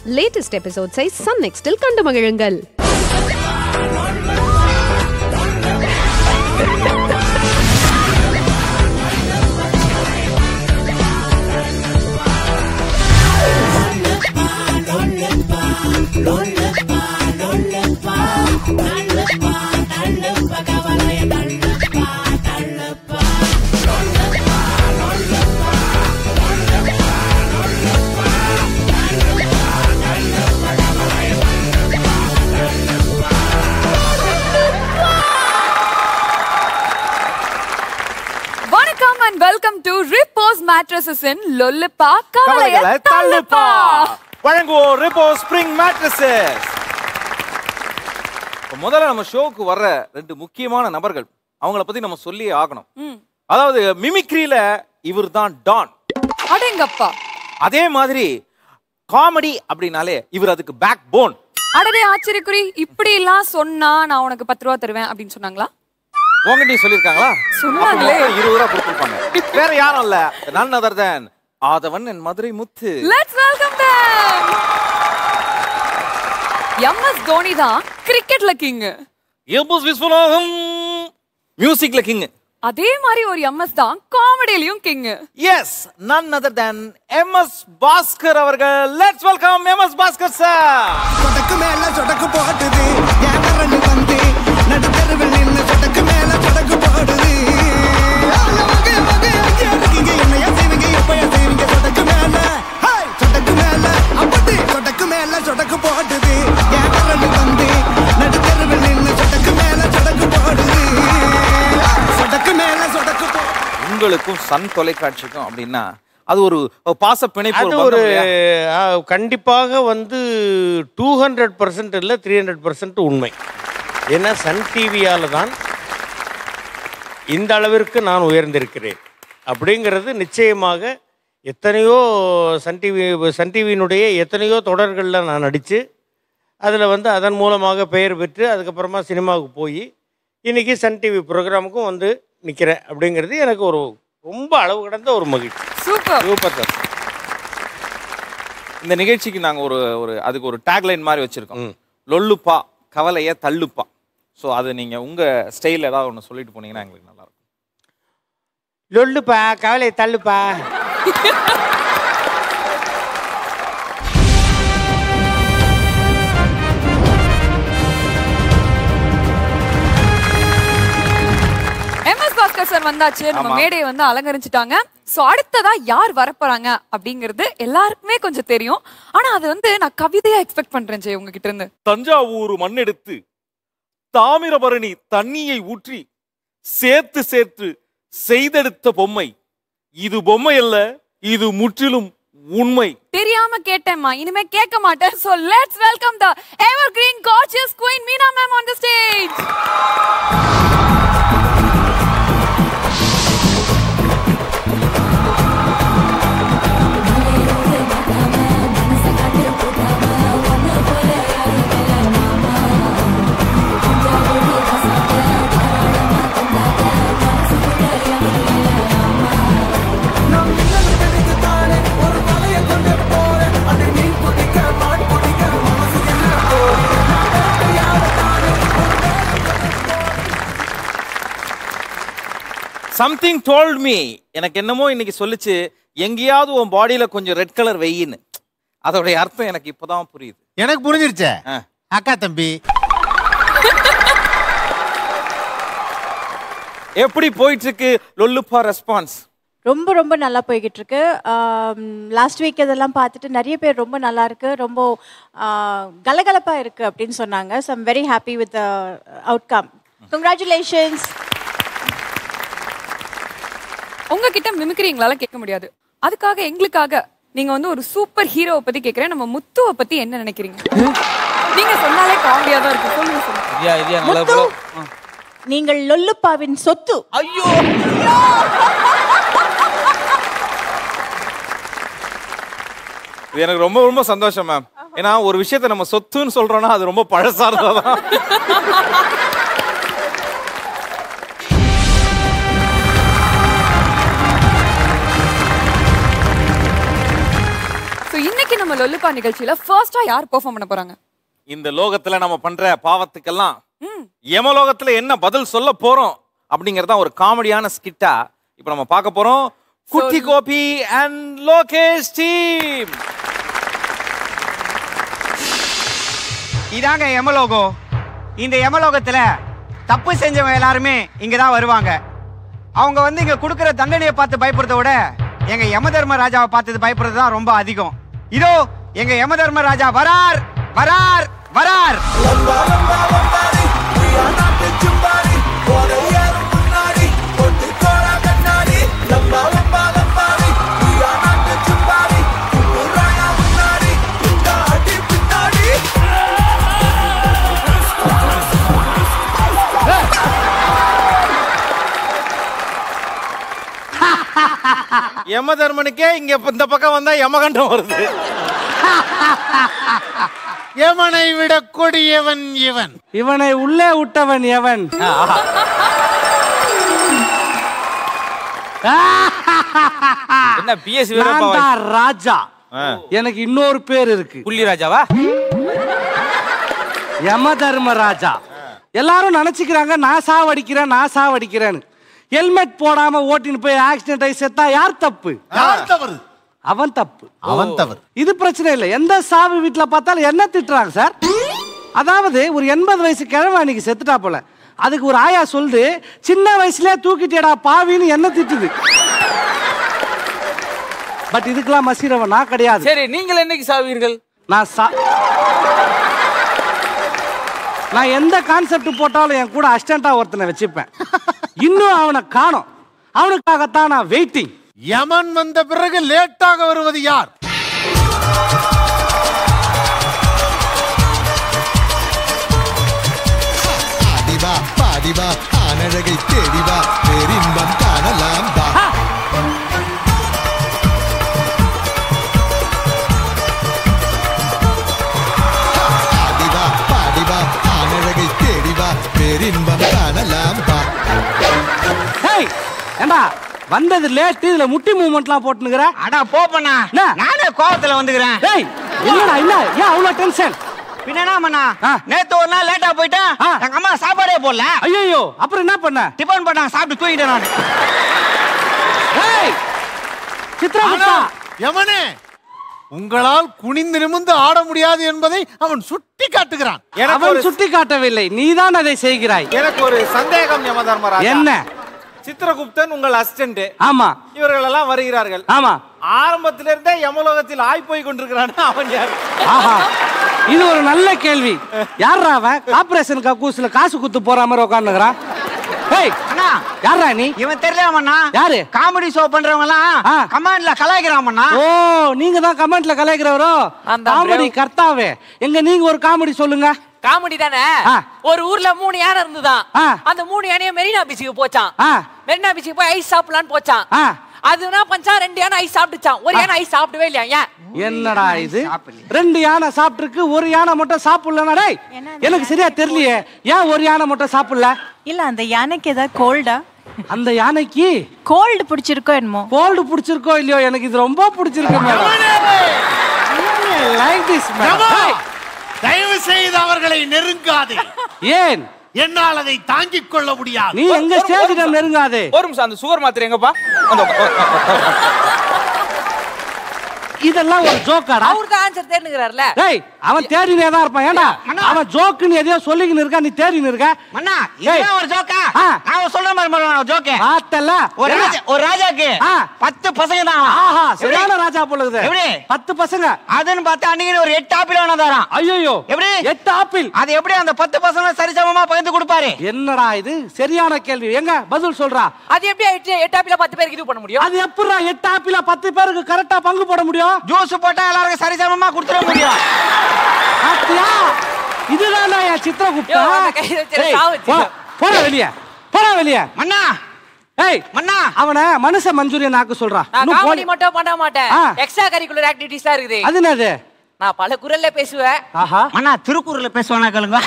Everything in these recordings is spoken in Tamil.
லேட்டஸ்ட் எபிசோட்ஸை சன் நெக்ஸ்டில் கண்டு மகிழுங்கள். Welcome to Repose Mattresses in Lollippa Kavalaya Talluppa. வழங்குவோம் Repose Spring Mattresses. முதல்ல நம்ம ஷோக்கு வர்ற ரெண்டு முக்கியமான நபர்கள் அவங்கள பத்தி நம்ம சொல்லியே ஆகணும். அதாவது மிமிக்ரியில இவர் தான் டான். அடேங்கப்பா. அதே மாதிரி காமெடி அப்படினாலே இவர் அதுக்கு பேக் போன். அடடே ஆச்சரியக்குறி, இப்படி எல்லாம் சொன்னா நான் உனக்கு 10 ரூபாய் தருவேன் அப்படின்னு சொன்னாங்களா? உங்ககிட்ட சொல்லிருக்காங்களா? சொன்னாங்களே. 20 ரூபாய் கொடுத்திருப்பாங்க. வேற யாரும் இல்ல, none other than Aadhavan and Madurai Muthu. Let's welcome them. MS Dhoni தான் கிரிக்கெட்ல கிங். MS விஸ்வநாதன் மியூசிக்ல கிங். அதே மாதிரி ஒரு MS தான் காமெடியிலயும் king. Yes, none other than MS Bhaskar அவர்கள். Let's welcome MS Bhaskar sir. சொடக்கு மேல சொடக்கு போடுது யாரன்னு வந்து நடுத்தருவில் நின்னு சொடக்கு மேல சொடக்கு போடுது வகை வகை இருக்கீங்க என்னைய செய்வீங்க எப்பய செய்வீங்க சொடக்கு மேல ஹாய் சொடக்கு மேல அப்படி சொடக்கு மேல சொடக்கு போடுது யாரன்னு வந்து நடுத்தருவில் நின்னு சொடக்கு மேல சொடக்கு போடுது சொடக்கு மேல சொடக்கு உங்களுக்கும் சன் தொலைக்காட்சிக்கும் அப்படின்னா அது ஒரு பாச பிணைப்பு. அது ஒரு கண்டிப்பாக வந்து 200% இல்லை 300% உண்மை. ஏன்னா சன் டிவியால் தான் இந்த அளவிற்கு நான் உயர்ந்திருக்கிறேன் அப்படிங்கிறது நிச்சயமாக. எத்தனையோ சன் டிவியினுடைய எத்தனையோ தொடர்களில் நான் நடித்து அதில் வந்து அதன் மூலமாக பெயர் பெற்று அதுக்கப்புறமா சினிமாவுக்கு போய் இன்றைக்கி சன் டிவி ப்ரோக்ராமுக்கும் வந்து நிற்கிறேன் அப்படிங்கிறது எனக்கு ஒரு ரொம்ப அளவு கடந்த ஒரு மகிழ்ச்சி. Super super sir. இந்த நிகழ்ச்சிக்கு நாங்கள் அதுக்கு ஒரு டேக்லைன் மாதிரி வச்சுருக்கோம். லொல்லுப்பா கவலைய தள்ளுப்பா. ஸோ அது நீங்கள் உங்கள் ஸ்டைலில் ஏதாவது ஒன்று சொல்லிட்டு போனீங்கன்னா எங்களுக்கு நல்லாயிருக்கும். லொல்லுப்பா கவலை தள்ளுப்பா. சார் வந்தாச்சு, நம்ம மேடையை வந்து அலங்கரிச்சுட்டாங்க. சோ அடுத்ததா யார் வரப்போறாங்க அப்படிங்கிறது எல்லாருக்குமே கொஞ்சம் தெரியும். ஆனா அது வந்து நான் கவிதையா எக்ஸ்பெக்ட் பண்றேன் ஜெய் உங்ககிட்ட இருந்து. தஞ்சாவூர் மண்ணெடுத்து தாமிரபரணி தண்ணியை ஊற்றி சேர்த்து சேர்த்து செய்தெடுத்த பொம்மை இது பொம்மை அல்ல, இது முற்றிலும் உண்மை. தெரியாம கேட்டேம்மா, இனிமே கேட்க மாட்டேன். So let's welcome the evergreen gorgeous queen Meena ma'am on the stage. Something told me, எனக்கு என்னமோ இன்னைக்கு சொல்லிச்சு, எங்கேயாவது உன் பாடியில கொஞ்சம் ரெட் கலர் வெயின்னு. அதோடைய அர்த்தம் எனக்கு இப்பதான் புரியுது. எனக்கு புரிஞ்சிருச்சே அக்கா தம்பி. எப்படி போயிட்டு இருக்கு லொல்லுப்பா ரெஸ்பான்ஸ்? ரொம்ப ரொம்ப நல்லா போய்கிட்டு இருக்கு. லாஸ்ட் வீக் இதெல்லாம் பார்த்துட்டு நிறைய பேர் ரொம்ப நல்லா இருக்கு, ரொம்ப கலகலப்பாக இருக்கு அப்படின்னு சொன்னாங்க. So I'm very happy with the outcome. Congratulations. உங்ககிட்ட மிமிக்ரி எங்களால கேட்க முடியாது, அதுக்காக எங்களுக்காக நீங்க வந்து ஒரு சூப்பர் ஹீரோவை பத்தி கேட்கிறேன். நம்ம முத்துவை பத்தி என்ன நினைக்கிறீங்க? நீங்க சொன்னாலே காமெடியா தான் இருக்கு. சொல்லுங்க சொல்லுங்க. முத்து, நீங்கள் லொல்லுப்பாவின் சொத்து. ஐயோ, எனக்கு ரொம்ப ரொம்ப சந்தோஷம் மேம். ஏன்னா ஒரு விஷயத்தை நம்ம சொத்துன்னு சொல்றோம்னா அது ரொம்ப பழசானதான். நம்ம லொல்லுக்கா நிகழ்ச்சியில ஃபர்ஸ்டா யார் பெர்ஃபார்ம் பண்ண போறாங்க? இந்த லோகத்துல நம்ம பண்ற பாவத்துக்கெல்லாம் யமலோகத்துல என்ன பதில் சொல்ல போறோம் அப்படிங்கறத ஒரு காமெடியான ஸ்கிட்டா இப்ப நம்ம பார்க்க போறோம். குட்டி கோபி அண்ட் லோகேஷ் டீம். இதாங்க யமலோகம். இந்த யமலோகத்துல தப்பு செஞ்சவங்க எல்லாருமே இங்க தான் வருவாங்க. அவங்க வந்து இங்க கொடுக்குற தண்டனையை பார்த்து பயப்படுறத விட எங்க யமதர்ம ராஜாவை பார்த்து பயப்படுறது தான் ரொம்ப அதிகம். இதோ எங்க யமதர்ம ராஜா வரார் வரார் வரார். யமதர்மனுக்கே இங்க இந்த பக்கம் வந்தா யமகண்டம் வருது. எவனை விட கொடியவன் இவன், இவனை உள்ளே விட்டவன் எவன்? என்ன பிஎஸ் ராஜா. எனக்கு இன்னொரு பேர் இருக்கு. புள்ளி ராஜாவா? யமதர்ம ராஜா. எல்லாரும் நினைச்சுக்கிறாங்க நான் சாவடிக்கிறேன்னு. ஹெல்மெட் போடாம ஓட்டின்னு போய் ஆக்சிடென்ட் ஆகி செத்தா யார் தப்பு? அவன் தப்பு. இது பிரச்சனை இல்லை. எந்த சாவு வீட்டுல பார்த்தாலும் என்ன திட்டுறாங்க சார்? அதாவது ஒரு 80 வயசு கிழமை அன்னைக்கு செத்துட்டா போல, அதுக்கு ஒரு ஆயா சொல்லுது சின்ன வயசுல தூக்கிட்டேடா பாவின்னு என்ன திட்டுது. பட் இதுக்கெல்லாம் மசீரவன் நான் கிடையாது. சரி, நீங்கள் என்னைக்கு சாவீர்கள்? நான் எந்த கான்செப்ட் போட்டாலும் என் கூட அசிஸ்டண்டா ஒருத்தனை வச்சுப்பேன். இன்னும் அவனை காணோம். அவனுக்காகத்தான் நான் வெயிட்டிங். யமன் வந்த பிறகு லேட்டாக வருவது யார்? ஆடிவா பாடிவா ஆனழகை தேடிவா பேரின்பம் காணலாம் வா. ஆடிவா பாடிவா ஆனழகை தேடிவா பேரின்பம் காணலாம் வா. ஏண்டா வந்தது லேட், இதுல முட்டி மூவ்மெண்ட்லாம் போட்டுனுங்கற. அடா போப்பண்ணா, நானே கோவத்துல வந்துக்கிறேன். டேய் என்னடா ஏன் அவ்வளவு டென்ஷன்? பின்னா மண்ணா, நேத்து ஒரு நாள் லேட்டா போயிட்டேன். எங்க அம்மா சாப்பாடே போடல. ஐயோ, அப்புறம் என்ன பண்ண? டிபன் பண்ணா சாப்பிட்டு தூங்கிட்டேன் நான். டேய் சித்ரா, யமனே, உங்களால் குனிந்து நிமிர்ந்து ஆட முடியாது என்பதை அவன் சுட்டி காட்டுகிறான். அவன் சுட்டி காட்டவில்லை, நீதான் அதை செய்கிறாய். எனக்கு ஒரு சந்தேகம் யமதர்மராஜா. என்ன? சித்ரகுப்தன் உங்கள் அசிஸ்டன்ட். ஆமா. இவர்கள் எல்லாம் வருகிறார்கள். ஆமா. ஆரம்பத்திலிருந்தே யமலோகத்தில் ஆய் போய் கொண்டிருக்கிறான். அவன் யார்? ஆஹா, இது ஒரு நல்ல கேள்வி. யாரா அவன்? கார்ப்பரேஷன் கக்கூஸ்ல காசு குத்து போற மாதிரி உட்கார்ந்துக்கிறான். ஏய் அண்ணா, யாரா நீ? இவன் தெரியலாமண்ணா. யாரு? காமெடி ஷோ பண்றவங்க எல்லாம் கமெண்ட்ல கலாய்க்கிறாமண்ணா. ஓ, நீங்க தான் கமெண்ட்ல கலாய்க்கிறவரோ? காமெடி கர்த்தாவே, எங்க நீங்க ஒரு காமெடி சொல்லுங்க. காமெடி தானே. ஒரு ஊர்ல 3 யானை இருந்துதான். அந்த 3 யானையும் மெரினா பீச்சுக்கு போச்சான். மெரினா பீச்சுக்கு போய் ஐஸ் சாப்பிடலான்னு போச்சான். அதுனா பஞ்சா 2 யானை ஐஸ் சாப்பிட்டுச்சான். ஒரு யானை ஐஸ் சாப்பிடவே இல்லையா? என்னடா இது? 2 யானை சாப்பிட்டுருக்கு, ஒரு யானை மட்டும் சாப்பிடலனா? டேய், எனக்கு சரியா தெரியலையே, ஏன் ஒரு யானை மட்டும் சாப்பிடல? இல்ல, அந்த யானைக்கு ஏதாவது கோல்டா? அந்த யானைக்கு கோல்டு பிடிச்சிருக்கோ என்னமோ. கோல்டு பிடிச்சிருக்கோ இல்லையோ, எனக்கு இது ரொம்ப பிடிச்சிருக்கு மேடம். Like this madam. தயவு செய்து அவர்களை நெருங்காதே. ஏன்? என்னால் அதை தாங்கிக் கொள்ள முடியாது. நீ எங்க ஸ்டேஜ்ல நெருங்காதே. ஒரு நிமிஷம், அந்த சுகர் மாத்திரை எங்கப்பா? இதெல்லாம் ஒரு ஜோக்காடா? அவர் தான் ஆன்சர் தேடுங்கறார்ல. டேய், அவன் தேடினே தான் இருப்பான். ஏண்டா அவன் ஜோக்குன்னு எதையோ சொல்லிக்கின்னு இருக்கா, நீ தேடின்னு இருக்க. மண்ணா, இது ஒரு ஜோக்கா? நான் சொல்ற மாதிரி பண்ணு ஜோக்கே. ஆத்தல ஒரு ராஜாக்கு 10 பசங்க தான். ஆஹா, சரியான ராஜா போலகுது. எப்படி 10 பசங்க? அதுன்னு பார்த்தா அன்னைக்கு ஒரு 8 ஆப்பிள் வேணா தரான். ஐயோ, எப்படி 8 ஆப்பிள்? அது எப்படி அந்த 10 பசங்க சரிசமமா பகிர்ந்து கொடுப்பாரு? என்னடா இது? சரியான கேள்வி. எங்க பதில் சொல்றா? அது எப்படி 8 ஆப்பிள 10 பேருக்கு இது பண்ண முடியும்? அது எப்பறா 8 ஆப்பிள 10 பேருக்கு கரெக்ட்டா பங்கு போட முடியும்? ஜூஸ் போட்டா எல்லாருக்கும் சரிசமமா கொடுத்துற முடியும். அத்தியா, இதுதானா என் சித்ரகுப்தா? போடா வெளிய, போடா வெளிய. மண்ணா, ஏய் மண்ணா, அவனை மனுஷ மஞ்சூரியன் ஆக்க சொல்றா. நான் காமெடி மட்டும் பண்ண மாட்டேன், எக்ஸ்ட்ரா கரிக்குலர் ஆக்டிவிட்டீஸ்லாம் இருக்குது. அது என்னது? நான் பல குரல்ல பேசுவேன். ஆஹா, மண்ணா திருக்குறள்ல பேசுவானா கேளுங்க.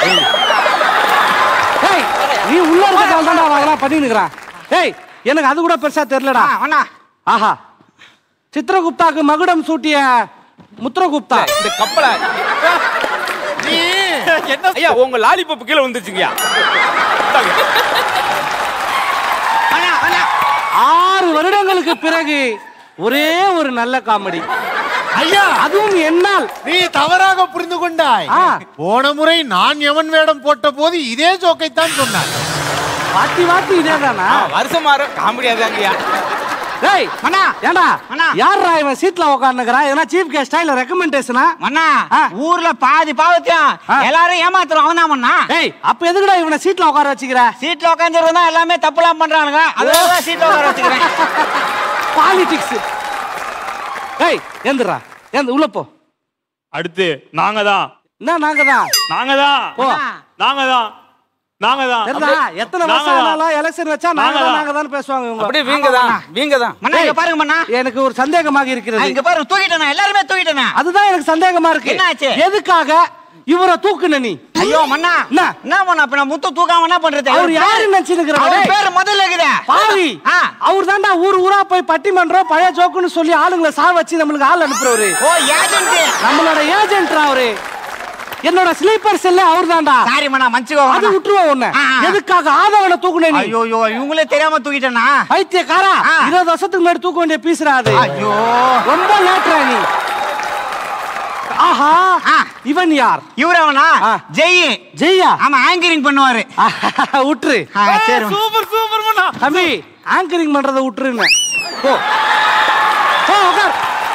ஏய், நீ உள்ள இருக்கறதால தான்டா அவங்கலாம் பண்ணி நிக்கறான். ஏய், எனக்கு அது கூட பெருசா தெரியலடா. மண்ணா, ஆஹா, சித்ரகுப்தாக்கு மகுடம் சூட்டிய முத்திரகுப்தா. இந்த கப்பலை என்ன ஐயா உங்க லாலிபப் கீழே வந்துச்சுங்கய்யா. 6 வருடங்களுக்கு பிறகு ஒரே ஒரு நல்ல காமெடி. ஐயா, அதுவும் என்னால். நீ தவறாக புரிந்து கொண்டாய். போன முறை நான் எவன் வேடம் போட்ட போது இதே ஜோக்கைத்தான் சொன்னார். வாத்தி வாத்தி இதேதானா? வருஷம் மாற காமெடியாதாங்கய்யா. டேய் மண்ணா, ஏண்டா யாரா இவன் சீட்ல உட்கார்ந்துக்கறா? எதனா சீஃப் கெஸ்டா இல்ல ரெக்கமெண்டேஷனா? மண்ணா, ஊர்ல பாதி பாவத்தையும் எல்லாரும் ஏமாத்துறோம் அவன் தான் மண்ணா. டேய் அப்ப எதுக்குடா இவனை சீட்ல உட்கார வச்சுக்கிற? சீட்ல உட்கார்ந்துறவங்க தான் எல்லாமே தப்புலாம் பண்றானுங்க. அதனால சீட்ல உட்கார வச்சுக்கிறேன். பாலிடிக்ஸ். டேய் எந்திரா, எந்த உள்ள போ. அடுத்து நாங்க தான். என்ன நாங்க தான்? நாங்க தான். போ. நாங்க தான். நாங்க தான். எத்தனை வருஷம் ஆனாலும் எலெக்ஷன் வச்சா நாங்க தான் பேசுவாங்க இவங்க. அப்படியே வீங்க தான். மண்ணா இங்க பாருங்க மண்ணா. எனக்கு ஒரு சந்தேகமாக இருக்கிறது. இங்க பாருங்க தூக்கிட்டேனா, எல்லாரும் தூக்கிட்டேனா. அதுதான் எனக்கு சந்தேகமா இருக்கு. என்னாச்சு? எதுக்காக இவரை தூக்குன நீ? ஐயோ மண்ணா, என்ன மண்ணா இப்ப நான் முத்து தூக்காம என்ன பண்றது? அவர் யாரு நினைச்சிருக்காரு? அவர் பேர் முதல்ல இருக்குதே பாவி. அவர் தான்டா ஊரா போய் பட்டிமன்றம் பழைய ஜோக்குன்னு சொல்லி ஆளுங்களை சா வச்சு நம்மளுக்கு ஆள் அனுப்புறவரு. ஓ ஏஜென்ட். நம்மளோட ஏஜென்ட்ரா அவரு. என்னோட ஸ்லீப்பர் செல்ல அவர் தான்டா. சாரி மண்ணா, மன்னிச்சுக்கோ. அது விட்டுருவா உன்னை. எதுக்காக ஆதவனை தூக்குன நீ? ஐயோ இவங்களே தெரியாம தூக்கிட்டேனா? பைத்தியக்காரா, 20 வருஷத்துக்கு முன்னாடி தூக்க வேண்டிய பீஸ்ரா அது. ஐயோ ரொம்ப லேட்ரா நீ. ஆஹா, இவன் யார்? இவரவனா? ஜெய்யா. ஆமா, ஆங்கரிங் பண்ணுவாரு. விட்டுரு. சரி சூப்பர் சூப்பர் மண்ணா. தம்பி ஆங்கரிங் பண்றத விட்டுருங்க. போ போ உட்கார்.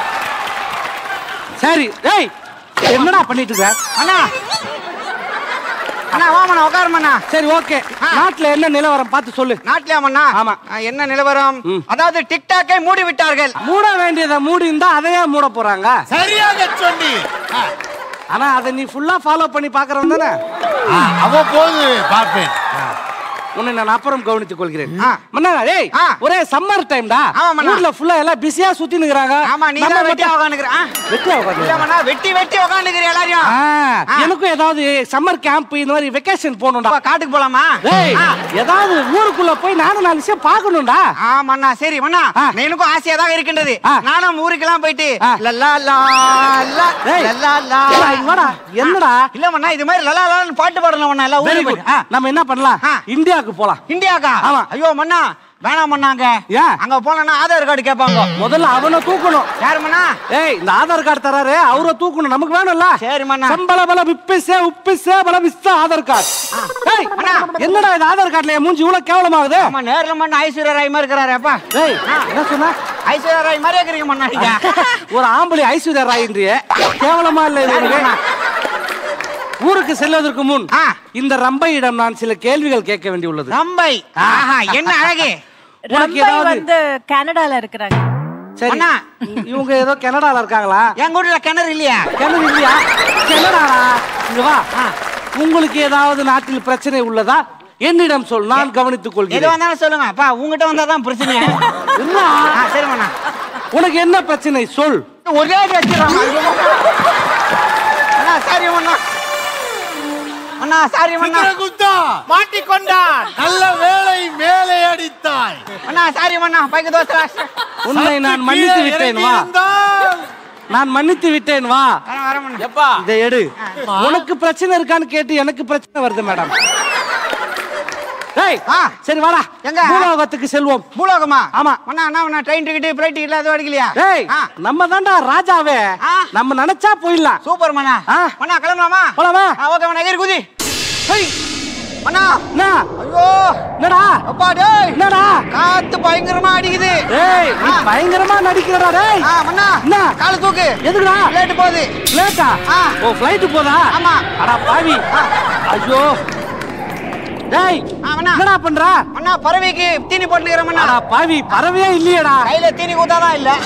சரி. டேய் என்னடா பண்ணிட்டு இருக்க? அண்ணா அண்ணா வா மண்ணா, உட்காரு மண்ணா. சரி ஓகே. நாட்டுல என்ன நிலவரம் பார்த்து சொல்லு. நாட்டுல மண்ணா? ஆமா. என்ன நிலவரம்? அதாவது டிக்டாக்கை மூடி விட்டார்கள். மூட வேண்டியதை மூடி இருந்தா அதையே மூட போறாங்க. சரியாக சொன்னி. ஆனா அதை நீ ஃபுல்லா ஃபாலோ பண்ணி பாக்குறவன் தானே? அவ்வப்போது பார்ப்பேன். உன்னை நான் அப்புறம் கவனித்துக் கொள்கிறேன். மண்ணா டேய், ஒரே சம்மர் டைம்டா. ஊர்ல ஃபுல்லா எல்லாம் பிஸியா சுத்தி நிக்கறாங்க. ஆமா, நீ தான் வெட்டி உட்கார்ந்துக்கற. வெட்டி உட்கார்ந்து. இல்ல மண்ணா, வெட்டி உட்கார்ந்துக்கற எல்லாரும். எனக்கும் ஏதாவது சம்மர் கேம்ப் இந்த மாதிரி வெக்கேஷன் போணும்டா. காட்டுக்கு போலாமா? டேய் ஏதாவது ஊருக்குள்ள போய் நானும் 4 விஷயம் பார்க்கணும்டா. மண்ணா சரி மண்ணா, எனக்கும் ஆசையா தான் இருக்கின்றது. நானும் ஊருக்கெல்லாம் போயிட்டு லல்லா லா லா லல்லா லா. வாடா. என்னடா? இல்ல மண்ணா, இது மாதிரி லல்லா லான்னு பாட்டு பாடலாம் மண்ணா. எல்லாம் ஊருக்கு போய் நம்ம என்ன பண்ணலாம்? இந்தியாக்கு போலாம். இந்தியாக்கா? ஆமா. ஐயோ மண்ணா வேணாம் மண்ணாங்க. அங்க போனா ஆதார் கார்டு கேட்பாங்க. முதல்ல அவனை தூக்கணும். யாரு மண்ணா? ஏய் இந்த ஆதார் கார்டு தராரு, அவரை தூக்கணும். நமக்கு வேணும்ல. சரி மண்ணா. சம்பள பல விப்பிசே உப்பிசே பல விஸ்த ஆதார் கார்டு. ஏய் என்னடா இது ஆதார் கார்டுல மூஞ்சி இவ்வளவு கேவலமாகுது? ஆமா, நேர்ல மண்ணா ஐஸ்வர்யா ராய் மாதிரி இருக்கறாரு. அப்பா ஏய் என்ன சொன்னா? ஐஸ்வர்யா ராய் மாதிரி இருக்கீங்க மண்ணா நீங்க. ஒரு ஆம்பளை ஐஸ்வர்யா ராய்ன்றியே, கேவலமா இல்ல இது? ஊருக்கு செல்வதற்கு முன் இந்த ரம்பையிடம் நான் சில கேள்விகள் கேட்க வேண்டியுள்ளது. ரம்பை? என்ன அழகு. ரம்பை வந்து கனடால இருக்கிறாங்க. சரி, இவங்க ஏதோ கனடால இருக்காங்களா? எங்க ஊர்ல கிணறு இல்லையா? கிணறு இல்லையா? கனடாடா. இங்க வா. உங்களுக்கு ஏதாவது நாட்டில் பிரச்சனை உள்ளதா? என்னிடம் சொல், நான் கவனித்துக் கொள்கிறேன். எது வந்தாலும் சொல்லுங்க. அப்பா உங்ககிட்ட வந்தாதான் பிரச்சனை. இல்ல சரி மண்ணா. உனக்கு என்ன பிரச்சனை சொல். ஒரே வச்சிடறாங்க. சரி மண்ணா. அண்ணா சாரி மண்ணா. குத்தா மாட்டிக்கொண்டான். நல்ல வேளை மேலே அடித்தாய். அண்ணா சாரி மண்ணா. பைக்கு தோசை. உன்னை நான் மன்னித்து விட்டேன் வா. நான் மன்னித்து விட்டேன் வா. எப்பா இதை எடு. உனக்கு பிரச்சனை இருக்கான்னு கேட்டு எனக்கு பிரச்சனை வருது மேடம். டேய் சரி வாடா. எங்க? பூலோகத்துக்கு செல்வோம். பூலோகமா? ஆமா. அண்ணா அண்ணா ட்ரெயின் டிக்கெட் ஃளைட் டிக்கெட் எதுவும் அடிக்கலையா? டேய் நம்ம தான்டா ராஜாவே. நம்ம நினைச்சா போயிடலாம். சூப்பர் மண்ணா. மண்ணா கிளம்பலாமா? போலாமா? ஓகே மண்ணா, ஏறி குதி. ஹேய் மண்ணா. என்ன? ஐயோ என்னடா? அப்பா டேய். என்னடா? காத்து பயங்கரமா அடிக்குது. டேய் நீ பயங்கரமா நடிக்கிறடா டேய். மண்ணா என்ன? கால தூக்கு. எதுக்குடா? ஃளைட் போகுது. ஃளைட்டா? ஓ ஃளைட் போதா? ஆமா. அட பாவி. ஐயோ டேய் என்னடா பண்ற? மண்ணா பறவைக்கு தீனி போட்டுக்கற மண்ணா. அட பாவி, பறவையே இல்லையேடா. கையில தீனி கூத்தாதான் இல்ல.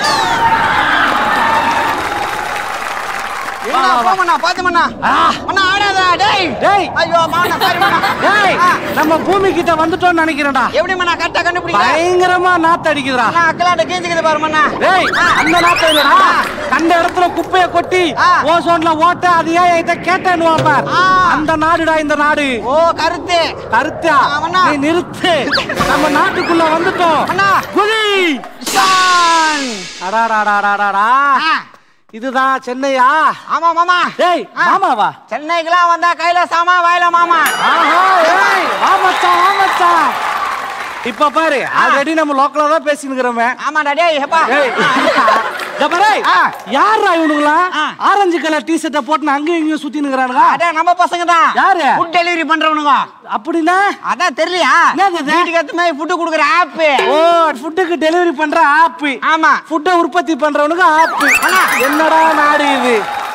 என்ன போமண்ணா பாத்து மண்ணா. மண்ணா ஆடாதடா டேய். டேய் ஐயோ மானா சாரி மண்ணா. டேய் நம்ம பூமி கிட்ட வந்துட்டோம்னு நினைக்கிறேன்டா. எப்படி மண்ணா கரெக்ட்டா கண்டுபிடிக்க? பயங்கரமா நாத்து அடிக்குதுடா. மண்ணா அக்கலாட்ட கீஞ்சிக்குது பாரு மண்ணா. டேய் அந்த நாத்து இல்லடா. கண்ட இடத்துல குப்பைய கொட்டி ஓசோன்ல ஓட்ட அது ஏன் என்கிட்ட கேட்டேன்னு பார். அந்த நாடுடா இந்த நாடு. ஓ கருத்து. கருத்தா? நீ நிறுத்து. நம்ம நாட்டுக்குள்ள வந்துட்டோம். மண்ணா குதி. ஷான். அடாடாடாடாடா. இதுதான் சென்னையா? ஆமா மாமா. டேய் மாமாவா? சென்னைக்குலாம் வந்தா கையில சாமா வாயில மாமா. ஆஹா ஏய் வா மச்சான் வா மச்சான். இப்ப பாரு ஆல்ரெடி நம்ம லோக்கலா தான் பேசிட்டு இருக்கறோமே. ஆமாடா டேய் ஹப்பா. ஏய் ஜபரே யாரா இவனுங்களா? ஆரஞ்சு கலர் டி-ஷர்ட்ட போட்டு அங்க இங்க சுத்தி நிக்கறானுங்க. அட நம்ம பசங்க தான். யாரு? ஃபுட் டெலிவரி பண்றவனுங்க. அப்படினா அதான் தெரியலையா? வீட்டுக்கு ஏத்த மாதிரி ஃபுட் குடுக்குற ஆப். ஓ ஃபுட்டுக்கு டெலிவரி பண்ற ஆப். ஆமா. ஃபுட்ட உற்பத்தி பண்றவனுக்கு ஆப். என்னடா நாடு இது?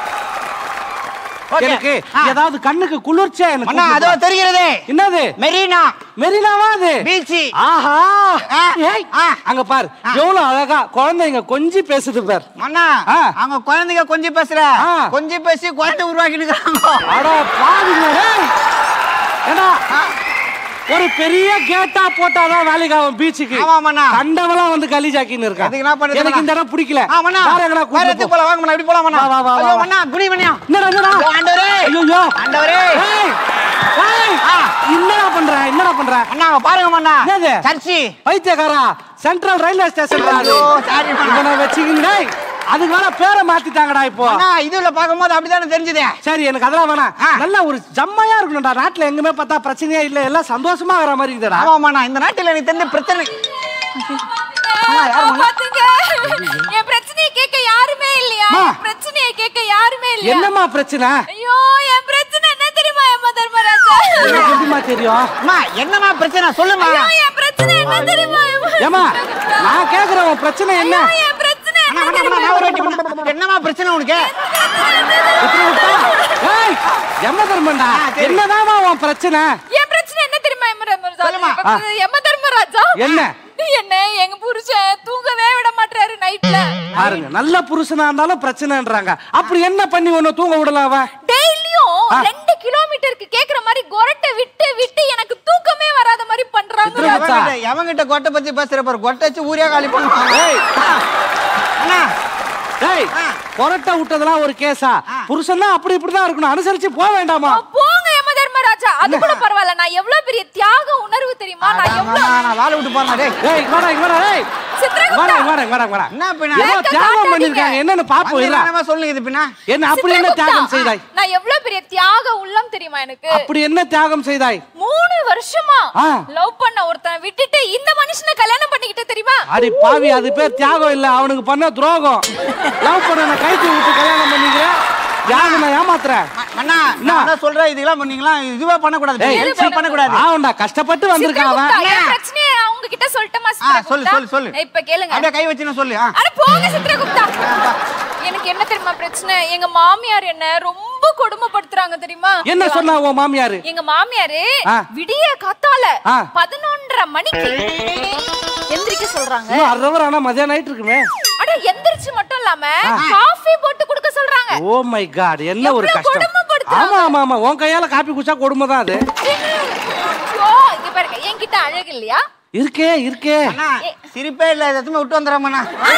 எனக்கு ஏதாவது கண்ணுக்கு குளிர்ச்சியா எனக்கு அண்ணா அதோ தெரியுதே. என்னது? மெரினா. மெரினாவா அது? பீச். ஆஹா ஏய் அங்க பாரு எவ்வளவு அழகா குழந்தைங்க கொஞ்சி பேசுது பார். அண்ணா அங்க குழந்தைங்க கொஞ்சி பேசுற. கொஞ்சி பேசி குழந்தை உருவாக்கிட்டு இருக்காங்க. அட பாவிங்களா டேய். ஏடா ஒரு பெரிய கேட்டா போட்டாதான் வேலைக்கு ஆகும் பீச்சுக்கு. ஆமாமண்ணா. கண்டவளா வந்து கலிஜாக்கின்னு இருக்கா. அதுக்கு என்ன பண்ணு? எனக்கு இந்த இடம் பிடிக்கல. ஆமாண்ணா. வேற எங்கனா கூட்டி போலாம் வாங்க மண்ணா இப்படி போலாம் மண்ணா. வா வா வா. ஐயோ மண்ணா குடி மண்ணா. என்னடா ஆண்டவரே. ஐயோ ஆண்டவரே. ஏய் ஏய் என்னடா பண்ற? என்னடா பண்ற? அண்ணா பாருங்க மண்ணா. என்னது? சர்ச்சி. பைத்தியக்காரா சென்ட்ரல் ரயில்வே ஸ்டேஷன் பாரு. ஐயோ சாரி மண்ணா. இவனை வெச்சிங்க டேய். அதுக்கு வேற பேரை மாத்திட்டாங்கடா இப்போ. அண்ணா இதுல பாக்கும்போது அப்படிதானே தெரிஞ்சதே. சரி எனக்கு அதெல்லாம் வேணாம். நல்ல ஒரு ஜம்மையா இருக்கணும்டா. நாட்டுல எங்கமே பார்த்தா பிரச்சனையே இல்ல. எல்லாம் சந்தோஷமா வர மாதிரி இருக்குடா. ஆமாண்ணா இந்த நாட்டுல எனக்கு தெரிஞ்ச பிரச்சனை. என் பிரச்சனையை கேட்க யாருமே இல்லையா? பிரச்சனையை கேட்க யாருமே இல்லையா? என்னம்மா பிரச்சனை? ஐயோ என் பிரச்சனை என்ன தெரியுமா யம தர்மராஜா? எப்படிமா தெரியும்? அம்மா என்னம்மா பிரச்சனை சொல்லுமா? ஐயோ என் பிரச்சனை என்ன தெரியுமா? ஏமா நான் கேக்குறேன் உன் பிரச்சனை என்ன? என் பிரச்சனை என்னம்மா பிரச்சனை உனக்கு? ஏய் யம தர்மண்டா என்னதாமா உன் பிரச்சனை? என் பிரச்சனை என்ன தெரியுமா யம தர்மராஜா? என்ன? என்ன எங்க புருஷன் தூங்கவே விட மாட்டாரு நைட்ல. பாருங்க நல்ல புருஷனா இருந்தாலும் பிரச்சனைன்றாங்க. அப்படி என்ன பண்ணி உன்னை தூங்க விடலாவ? டெய்லியும் 2 கிலோமீட்டருக்கு கேக்குற மாதிரி கொரட்டை விட்டு விட்டு எனக்கு தூக்கமே வராத மாதிரி பண்றாங்க. எவங்கிட்ட கொட்டை பத்தி பேசுற பாரு. கொட்டை வச்சு ஊரே காலி பண்ணுவாங்க. ஏய் அண்ணா டேய் கொரட்டை விட்டதெல்லாம் ஒரு கேஸா? புருஷன்னா அப்படி இப்படி தான் இருக்கணும். அனுசரிச்சு போக வேண்டாமா? போங்க யம தர்மராஜா. அது கூட பரவாயில்ல. நான் எவ்வளவு பெரிய தியாக உணர்வு தெரியுமா? நான் எவ்வளவு நான் வாளை விட்டு போறேன். டேய் டேய் வாடா வாடா டேய் வாடா வாடா வாடா வாடா. என்ன பின்ன ஏதோ தியாகம் பண்ணிருக்காங்க. என்னன்னு பாப்போம் இல்ல. என்னமா சொல்லுங்க இது பின்ன? என்ன அப்படி என்ன தியாகம் செய்தாய்? நான் எவ்வளவு பெரிய தியாக உள்ளம் தெரியுமா எனக்கு? அப்படி என்ன தியாகம் செய்தாய்? 3 வருஷமா லவ் பண்ண ஒருத்தனை விட்டுட்டு இந்த மனுஷனை கல்யாணம் பண்ணிக்கிட்ட தெரியுமா? அடி பாவி அது பேர் தியாகம் இல்ல. அவனுக்கு பண்ண துரோகம். லவ் பண்ணன கைத்து விட்டு கல்யாணம் பண்ணிக்கிற யாரு நான் ஏமாத்துறேன்? அண்ணா நான் சொல்றேன் இதெல்லாம் பண்ணீங்களா? இதுவே பண்ண கூடாது. இதுவே பண்ண கூடாது. ஆவுண்டா கஷ்டப்பட்டு வந்திருக்கான் அவன். என் பிரச்சனையை அவங்க கிட்ட சொல்லிட்டமா சித்ரகுப்தா? சொல்லு. இப்ப கேளுங்க. அப்படியே கை வச்சினா சொல்லு. அட போங்க சித்ரகுப்தா. எனக்கு என்ன தெரியுமா பிரச்சனை? எங்க மாமியார் என்ன ரொம்ப கொடுமைப்படுத்துறாங்க தெரியுமா? என்ன சொன்னா உன் மாமியார்? எங்க மாமியார் விடிய காத்தால 11:30 மணிக்கு எந்திரிக்க சொல்றாங்க. இன்னும் 1/2 hour ஆனா மதியம் நைட் இருக்குமே. அட எந்திரிச்சு மட்டும் இல்லாம காபி போட்டு குடுக்க சொல்றாங்க. ஓ மை காட் என்ன ஒரு கஷ்டம். ஆமா ஆமா ஆமா உன் கையால காபி குடிச்சா கொடுமை தான் அது. ஐயோ இங்க பாருங்க என்கிட்ட அழகு இல்லையா? இருக்கே இருக்கே. அண்ணா சிரிப்பே இல்ல. எதுமே விட்டு வந்துறேன்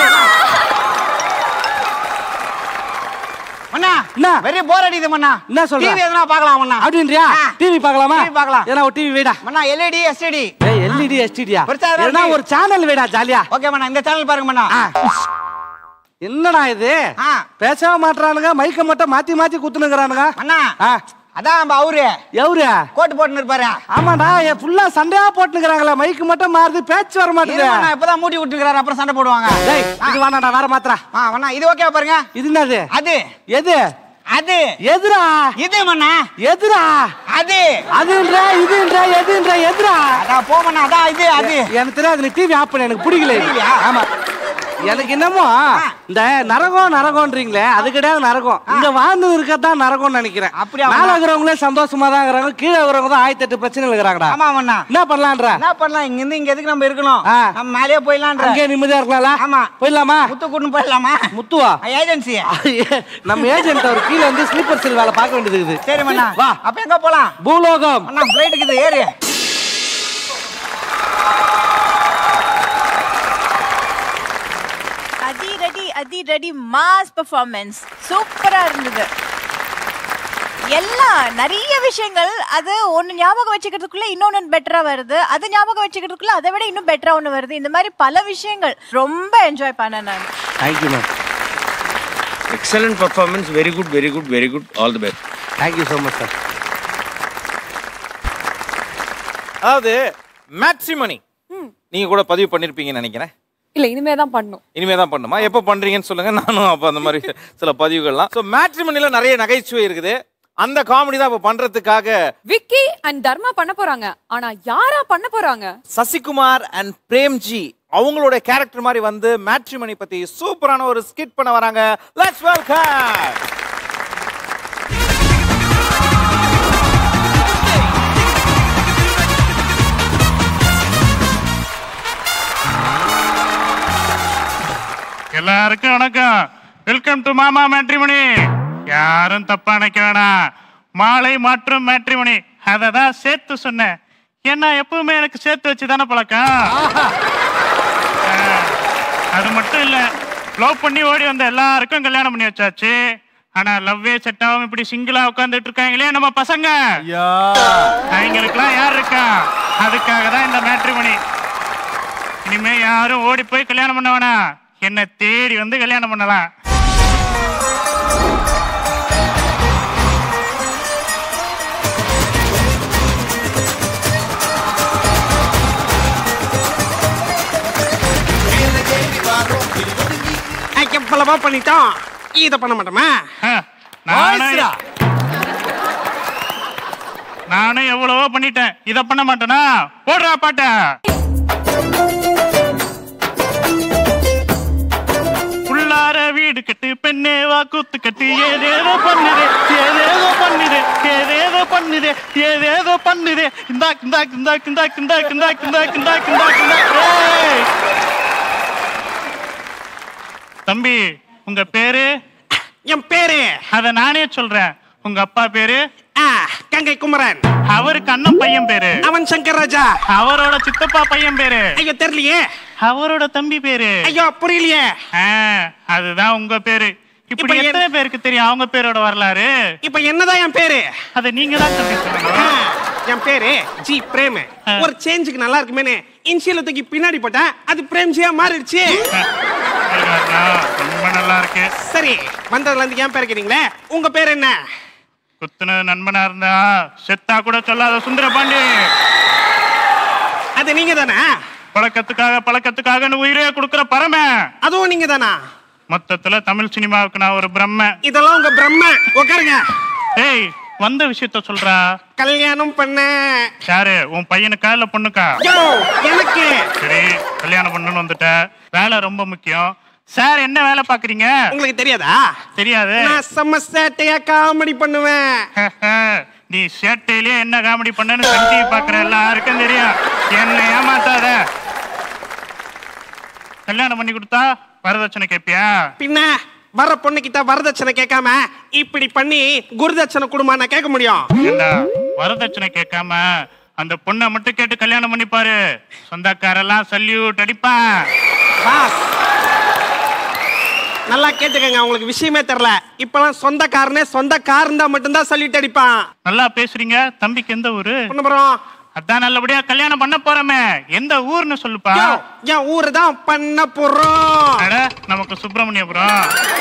அண்ணா. அண்ணா வெரி போர் அடிக்குது அண்ணா. என்ன சொல்ற? டிவி எதனா பார்க்கலாம் அண்ணா. அப்படின்றியா? டிவி பார்க்கலாமா? டிவி பார்க்கலாம். ஏனா ஒரு டிவி வைடா. அண்ணா LED STD. ஏய் LED STDயா? ஏனா ஒரு சேனல் வைடா ஜாலியா. ஓகே அண்ணா இந்த சேனல் பாருங்க அண்ணா. என்னடா இது? பேசவே மாட்டறானுங்க. மைக்க மட்டும் மாத்தி மாத்தி குத்துனுங்கறானுங்க. அண்ணா அதான் அவரு எவரு கோட் போட்டுன்னு இருப்பாரு. ஆமாடா ஃபுல்லா சண்டையா போட்டுங்கறாங்களே. மைக்கு மட்டும் மாறுது பேச்சு வர மாட்டேங்குது. அண்ணா இப்பதான் மூடி விட்டுக்கறாரு அப்புறம் சண்டை போடுவாங்க. டேய் இது வேணாடா வேற மாத்ரா. அண்ணா இது ஓகே பாருங்க. இது என்னது? அது எது? அது எதுடா? இது மண்ணா. எதுடா? அது அதுன்ற இதுன்ற எதுன்ற எதுடா? அட போமண்ணா அதான் இது அது. எனக்கு தெரியாது. நீ டிவி ஆஃப் பண்ணு. எனக்கு பிடிக்கல. ஆமா எனக்கு என்னமோ இந்த நரகம் நரகம்ன்றீங்களே அது கிடையாது நரகம். இங்க வாழ்ந்து இருக்கதான் நரகம்னு நினைக்கிறேன். மேல இருக்கிறவங்களே சந்தோஷமா தான் இருக்கிறாங்க. கீழே இருக்கிறவங்க தான் 1008 பிரச்சனை இருக்கிறாங்கடா. ஆமா அண்ணா என்ன பண்ணலாம்ன்ற? என்ன பண்ணலாம்? இங்க இருந்து இங்க எதுக்கு நம்ம இருக்கணும்? நம்ம மேலே போயிடலாம்ன்ற. அங்கே நிம்மதியா இருக்கலாம்ல? ஆமா போயிடலாமா? முத்து கூட்டு போயிடலாமா? முத்துவா? ஏஜென்சி. நம்ம ஏஜென்ட் அவர் கீழ வந்து ஸ்லீப்பர் செல் வேலை பார்க்க வேண்டியது இருக்குது. சரி அண்ணா வா. அப்ப எங்க போலாம்? பூலோகம். அண்ணா ஃளைட்டுக்கு இது ஏறு. அதி ரெடி மாஸ் பெர்ஃபார்மன்ஸ் சூப்பரா இருந்தது. எல்லாம் நிறைய விஷயங்கள் அது ஒன்னு ஞாபகம் வச்சுக்கிறதுக்குள்ள இன்னொன்னு பெட்டரா வருது. அது ஞாபகம் வச்சுக்கிறதுக்குள்ள அதை விட இன்னும் பெட்டரா ஒண்ணு வருது. இந்த மாதிரி பல விஷயங்கள் ரொம்ப என்ஜாய் பண்ணேன் நான். Thank you ma'am. Excellent performance. Very good, very good, very good. All the best. Thank you so much sir. அதாவது மேட்ரிமனி நீங்க கூட பதிவு பண்ணிருப்பீங்கன்னு நினைக்கிறேன். இல்ல இனிமே தான் பண்ணணும். இனிமே தான் பண்ணுமா? எப்போ பண்றீங்கன்னு சொல்லுங்க, நானும் அப்போ அந்த மாதிரி சில பதிவுகள்லாம். ஸோ மேட்ரிமனில நிறைய நகைச்சுவை இருக்குது. அந்த காமெடி தான் இப்போ பண்றதுக்காக விக்கி அண்ட் தர்மா பண்ண போறாங்க. ஆனா யாரா பண்ண போறாங்க? சசிகுமார் அண்ட் பிரேம்ஜி அவங்களோட கேரக்டர் மாதிரி வந்து மேட்ரிமனி பத்தி சூப்பரான ஒரு ஸ்கிட் பண்ண வராங்க. Let's welcome. எல்லாருக்கும் வணக்கம். Welcome to Mama matrimony. யாரும் தப்பா நினைக்க வேணாம். மாலை மற்றும் மேட்ரிமனி அதை தான் சேர்த்து சொன்னேன். ஏன்னா எப்பவுமே எனக்கு சேர்த்து வச்சு தானே பழக்கம். அது மட்டும் இல்ல, லவ் பண்ணி ஓடி வந்த எல்லாருக்கும் கல்யாணம் பண்ணி வச்சாச்சு. ஆனா லவ்வே செட் ஆகாம இப்படி சிங்கிளா உட்காந்துட்டு இருக்காங்களே நம்ம பசங்க, அவங்களுக்குலாம் யார் இருக்கா? அதுக்காக தான் இந்த மேட்ரிமனி. இனிமே யாரும் ஓடி போய் கல்யாணம் பண்ண வேணாம், என்ன தேடி வந்து கல்யாணம் பண்ணலாம். எப்பளவா பண்ணிட்டோம், இதை பண்ண மாட்டோமா? நானும் எவ்வளவோ பண்ணிட்டேன், இதை பண்ண மாட்டேனா? போடுறா பாட்ட. வீடு கட்டு பெண்ணேவா கூத்து கட்டு ஏதேதோ பண்ணுது, ஏதேதோ பண்ணுது, ஏதேதோ பண்ணுது, ஏதேதோ பண்ணுது. இந்தா இந்தா இந்தா இந்தா இந்தா இந்தா இந்தா இந்தா இந்தா இந்தா. தம்பி உங்க பேரு? என் பேரு அத நானே சொல்றேன். உங்க அப்பா பேரு? கங்கை குமரன். அவருக்கு அண்ணன் பையன் பேரு? அவன் சங்கர் ராஜா. அவரோட சித்தப்பா பையன் பேரு? ஐயோ தெரியலையே. அவரோட தம்பி பேரு? ஐயோ புரியலையே. அதுதான் உங்க பேரு. இப்படி எத்தனை பேருக்கு தெரியும் அவங்க பேரோட வரலாறு? இப்ப என்னதான் என் பேரு? அத நீங்க தான் சொல்லணும். என் பேரு ஜி பிரேம். ஒரு சேஞ்சுக்கு நல்லா இருக்குமேனு இன்சியல தூக்கி பின்னாடி போட்டேன், அது பிரேம்ஜியா மாறிடுச்சு. ரொம்ப நல்லா இருக்கு. சரி, வந்ததுல இருந்து என் பேர் கேட்டீங்களே, உங்க பேர் என்ன? குத்துன நண்பனா இருந்தா செத்தா கூட சொல்லாத சுந்தரபாண்டி. அது நீங்க தானே? பழக்கத்துக்காக உயிரே கொடுக்கிற பரம, அதுவும் நீங்க தானா? மொத்தத்துல தமிழ் சினிமாவுக்கு நான் ஒரு பிரம்ம. இதெல்லாம் உங்க பிரம்ம. உட்காருங்க. ஏய், வந்த விஷயத்த சொல்றா. கல்யாணம் பண்ண. யாரு? உன் பையனுக்கா இல்ல பொண்ணுக்கா? எனக்கு. சரி, கல்யாணம் பண்ணணும்னு வந்துட்ட. வேலை ரொம்ப முக்கியம். சார் என்ன வேலை பாக்குறீங்க? உங்களுக்கு தெரியாதா? தெரியாது. நான் செம்ம சேட்டையா காமெடி பண்ணுவேன். நீ சேட்டையிலேயே என்ன காமெடி பண்ணன்னு சன் டிவி பாக்குற எல்லாருக்கும் தெரியும். என்ன ஏமாத்தாத. கல்யாணம் பண்ணி கொடுத்தா வரதட்சணை கேப்பியா? பின்ன வர பொண்ணு கிட்ட வரதட்சணை கேட்காம இப்படி பண்ணி குருதட்சணை கொடுமா நான் கேட்க முடியும்? வரதட்சணை கேட்காம அந்த பொண்ணை மட்டும் கேட்டு கல்யாணம் பண்ணி பாரு, சொந்தக்காரெல்லாம் சல்யூட் அடிப்பான். நல்லா கேட்டுக்கங்க, உங்களுக்கு விஷயமே தெரியல. இப்பெல்லாம் சொந்தக்காரனே சொந்தக்காரன் தான் மட்டும்தான் சொல்லிட்டு அடிப்பான். நல்லா பேசுறீங்க. தம்பிக்கு எந்த ஊரு? பண்ணப்புறம் அதான் நல்லபடியா கல்யாணம் பண்ண போறமே. எந்த ஊர்னு சொல்லுப்பா. என் ஊரு தான் பண்ண போறோம். நமக்கு சுப்பிரமணியபுரம்.